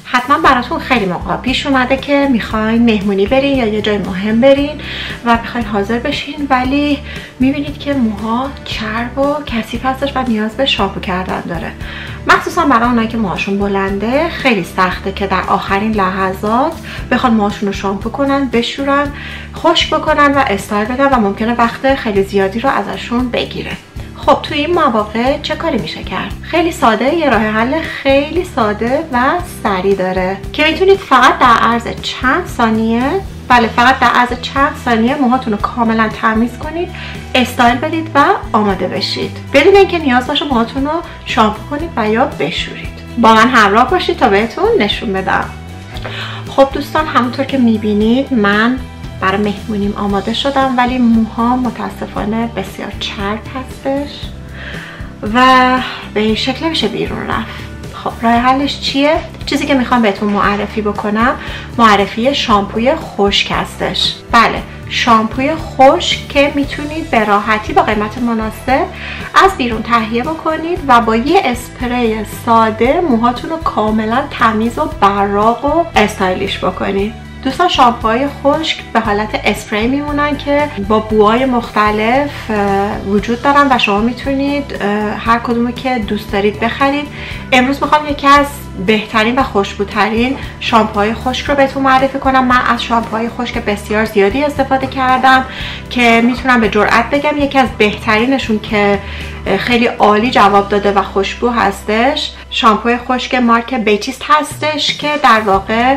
حتما براتون خیلی موقع پیش اومده که میخواین مهمونی برین یا یه جای مهم برین و میخواین حاضر بشین ولی میبینید که موها چرب و کثیف هستش و نیاز به شامپو کردن داره. مخصوصا برای اونایی که موهاشون بلنده خیلی سخته که در آخرین لحظات بخوان موهاشون رو شامپو کنن، بشورن، خشک بکنن و استایل بدن و ممکنه وقت خیلی زیادی رو ازشون بگیره. خب توی این مواقع چه کاری میشه کرد؟ خیلی ساده، یه راه حل خیلی ساده و سریع داره که میتونید فقط در عرض چند ثانیه، بله فقط در عرض چند ثانیه موهاتون رو کاملا تمیز کنید، استایل بدید و آماده بشید بدون اینکه نیاز باشه موهاتون رو شامپو کنید و یا بشورید. با من همراه باشید تا بهتون نشون بدم. خب دوستان، همونطور که میبینید من برای مهمونیم آماده شدم ولی موها متاسفانه بسیار چرب هستش و به این شکل میشه بیرون رفت. خب راه حلش چیه؟ چیزی که میخوام بهتون معرفی بکنم معرفی شامپوی خشک هستش. بله، شامپوی خشک که میتونید به راحتی با قیمت مناسب از بیرون تهیه بکنید و با یه اسپری ساده موهاتون رو کاملا تمیز و براق و استایلیش بکنید. دوستان، شامپوهای خشک به حالت اسپری میمونن که با بوهای مختلف وجود دارن و شما میتونید هر کدومو که دوست دارید بخرید. امروز میخوام یکی از بهترین و خوشبوترین شامپوهای خشک رو بهتون معرفی کنم. من از شامپوهای خشک بسیار زیادی استفاده کردم که میتونم به جرئت بگم یکی از بهترینشون که خیلی عالی جواب داده و خوشبو هستش شامپوی خشک مارک بیچیست هستش که در واقع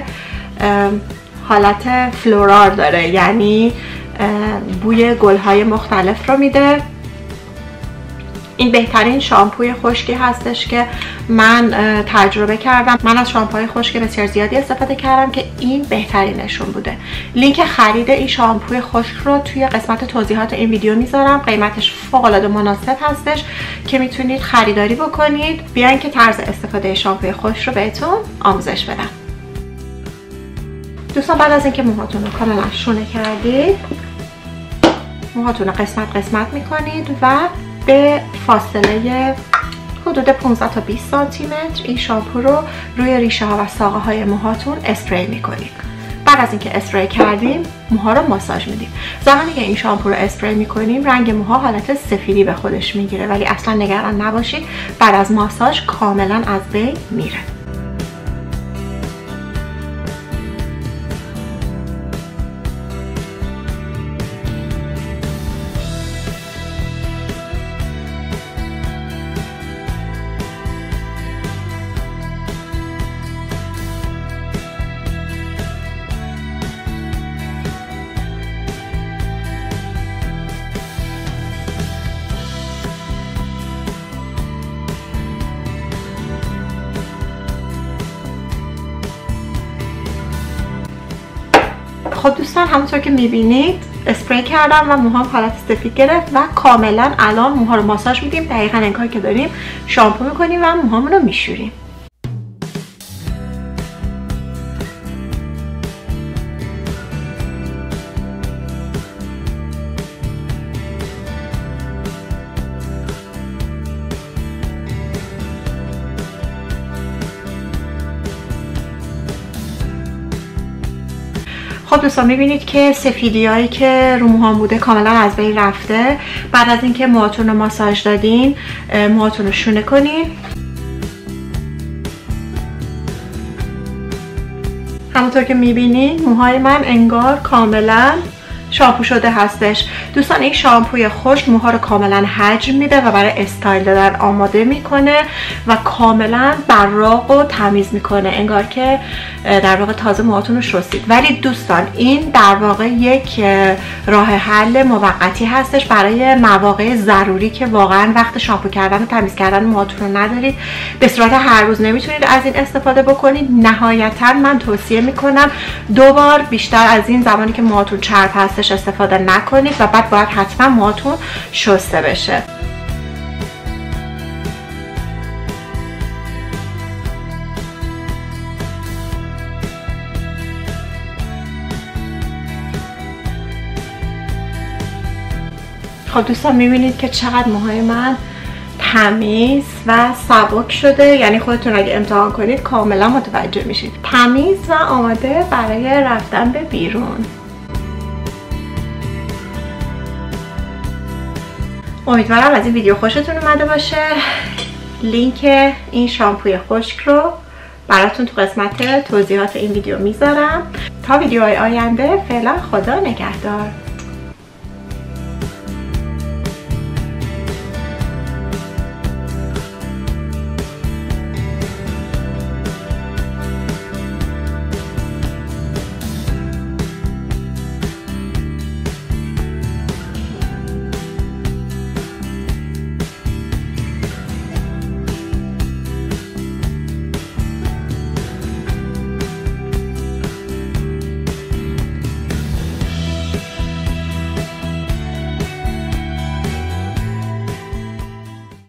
حالت فلورال داره، یعنی بوی گل‌های مختلف رو میده. این بهترین شامپوی خشکی هستش که من تجربه کردم. من از شامپوهای خشک بسیار زیادی استفاده کردم که این بهترینشون بوده. لینک خرید این شامپوی خشک رو توی قسمت توضیحات این ویدیو میذارم. قیمتش فوق‌العاده مناسب هستش که میتونید خریداری بکنید. بیاین که طرز استفاده شامپوی خشک رو بهتون آموزش بدم. دوستان، بعد از اینکه موهاتون رو کاملا شونه کردید موهاتون رو قسمت قسمت میکنید و به فاصله حدود 15 تا 20 سانتی متر این شامپو رو روی ریشه ها و ساقه های موهاتون اسپری میکنید. بعد از اینکه اسپری کردیم موها رو ماساژ میدیم. زمانی که این شامپو رو اسپری میکنیم رنگ موها حالت سفیدی به خودش میگیره ولی اصلا نگران نباشید، بعد از ماساژ کاملا از بین میره. خب دوستان، همونطور که میبینید اسپری کردم و موهام حالت سفید گرفت و کاملا الان موها رو ماساژ میدیم. دقیقاً این کاری که داریم شامپو میکنیم و موهامون رو میشوریم. خب دوستان، میبینید که سفیدی هایی که رو موهام بوده کاملا از بین رفته. بعد از اینکه موهاتون رو ماساژ دادین موهاتون رو شونه کنین. همونطور که میبینید موهای من انگار کاملا شامپو شده هستش. دوستان، این شامپوی خشک موها رو کاملا حجم میده و برای استایل دادن آماده میکنه و کاملا براق و تمیز میکنه، انگار که در واقع تازه موهاتون رو شستید. ولی دوستان، این در واقع یک راه حل موقتی هستش برای مواقع ضروری که واقعا وقت شامپو کردن و تمیز کردن موهاتون رو ندارید. به صورت هر روز نمیتونید از این استفاده بکنید. نهایتا من توصیه میکنم 2 بار بیشتر از این زمانی که موهاتون چرب هستش استفاده نکنید و بعد باید حتما موهاتون شسته بشه. خب دوستان، میبینید که چقدر موهای من تمیز و سبک شده، یعنی خودتون اگه امتحان کنید کاملا متوجه میشید. تمیز و آماده برای رفتن به بیرون. امیدوارم از این ویدیو خوشتون اومده باشه. لینک این شامپوی خشک رو براتون تو قسمت توضیحات این ویدیو میذارم. تا ویدیوهای آینده فعلا خدا نگهدار.